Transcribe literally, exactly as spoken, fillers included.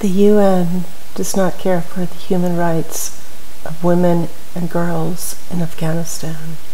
The U N does not care for the human rights of women and girls in Afghanistan.